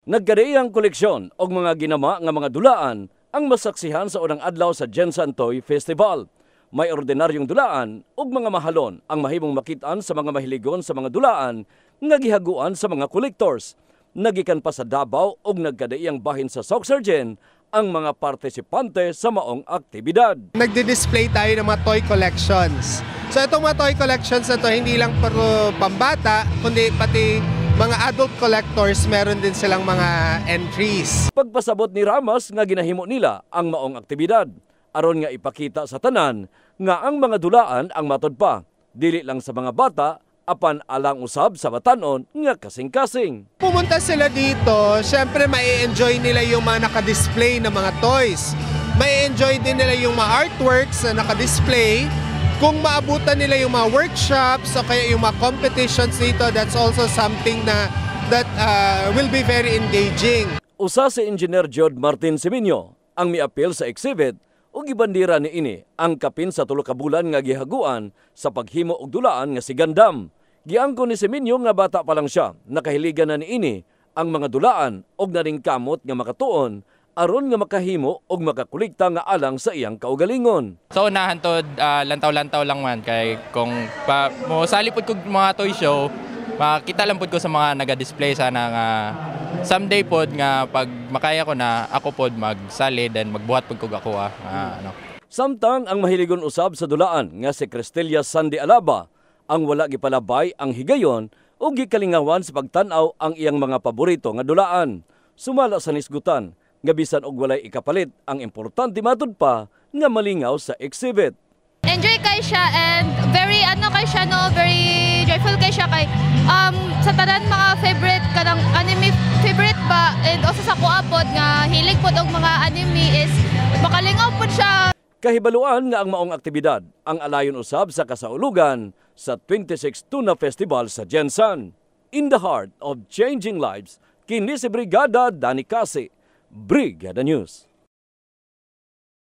Nagkadaiyang koleksyon og mga ginama nga mga dulaan ang masaksihan sa unang adlaw sa Jensen Toy Festival. May ordinaryong dulaan ug mga mahalon ang mahimong makitaan sa mga mahiligon sa mga dulaan nga gihaguan sa mga collectors. Nagikan pa sa Davao ug nagkadaiyang bahin sa Sauxergen ang mga partisipante sa maong aktibidad. Nagdi-display tayo ng mga toy collections. So itong mga toy collections na to hindi lang puro pambata, kundi pati mga adult collectors, meron din silang mga entries. Pagpasabot ni Ramos nga ginahimo nila ang maong aktibidad aron nga ipakita sa tanan nga ang mga dulaan ang matod pa, dili lang sa mga bata apan alang usab sa batanon nga kasing-kasing. Pumunta sila dito, syempre mai-enjoy nila yung mga naka-display na mga toys. Mai-enjoy din nila yung mga artworks na naka-display. Kung maabutan nila yung mga workshops o kaya yung mga competitions dito, that's also something that will be very engaging. Usa si Engineer Jod Martin Seminyo ang miapil sa exhibit ug gibandira niini ang kapin sa 3 ka bulan nga gihaguan sa paghimo og dulaan nga si Gandam. Giangko ni Seminyo nga bata pa lang siya, nakahiligan na niini ang mga dulaan og naring kamot nga makatuon aron nga makahimo og makakolekta nga alang sa iyang kaugalingon. So unahan to lantaw-lantaw lang man kay kung mo salipod ko mga toy show, makita lang pod ko sa mga naga-display sana nga someday pod nga pag makaya ko na ako pod magsali then magbuhat pod ko ako ano. Samtang ang mahiligon usab sa dulaan nga si Cristelia Sandy Alaba ang wala gipalabay ang higayon ug gikalingawan sa pagtan-aw ang iyang mga paborito nga dulaan. Sumala sa nisgutan nga bisan og walay ikapalit, ang importante matud pa nga malingaw sa exhibit. Enjoy kay siya and very very joyful kay siya kay sa tanan mga favorite kanang anime favorite ba and also sa kuapod nga hilig pod og mga anime is makalingaw pod siya. Kahibaluan nga ang maong aktibidad ang alayon usab sa kasaulugan sa 26th Tuna Festival sa Jensen. In the heart of changing lives, kini si Brigada Dani Kasi, Brigada News.